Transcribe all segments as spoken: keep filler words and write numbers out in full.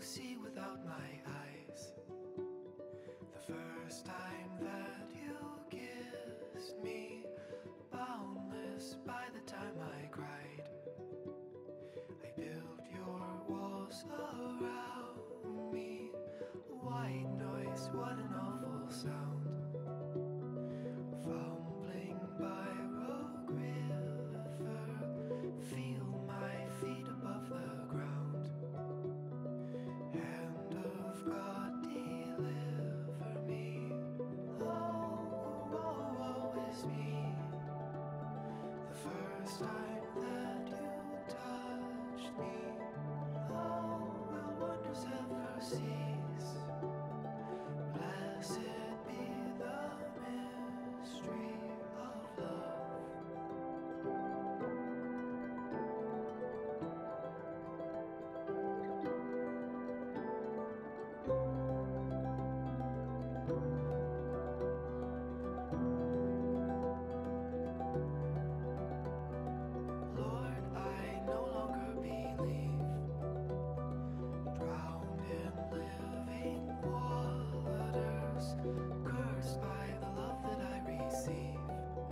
see without my eyes. The first time that you kissed me, boundless by the time I cried. I built your walls around me. White noise, what an awful sound. Fumbling by Rogue River, feel my feet above the ground. Hand of God, deliver me. Oh, woe, woe is me. The first time that you touched me, oh, will wonders ever cease? Blessed be the mystery of love. Lord, I no longer believe, drowned in living waters, cursed by the love that I receive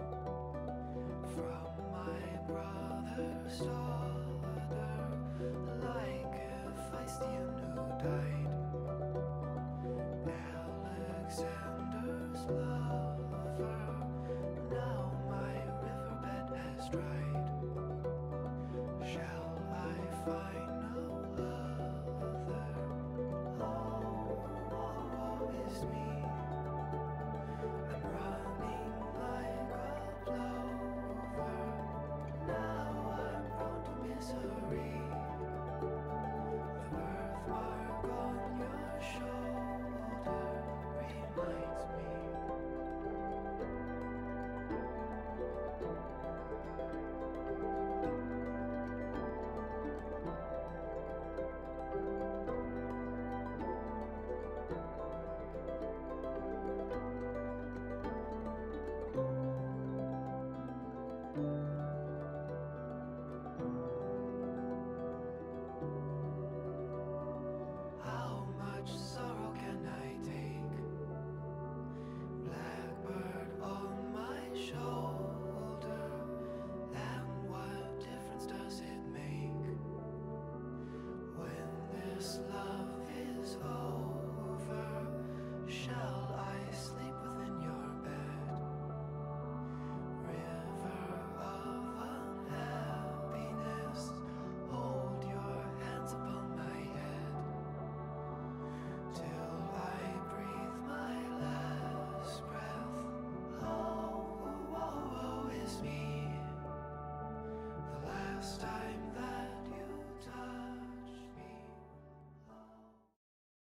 from my brother's daughter, like Hephaestion who died, Alexander's lover. Now my riverbed has dried. Shall I find no other? Oh, woe, woe is me. I'm running like a plover. Now I'm prone to misery. The birthmark on your shoulder reminds me. How much sorrow can I take? Blackbird on my shoulder, and what difference does it make when this love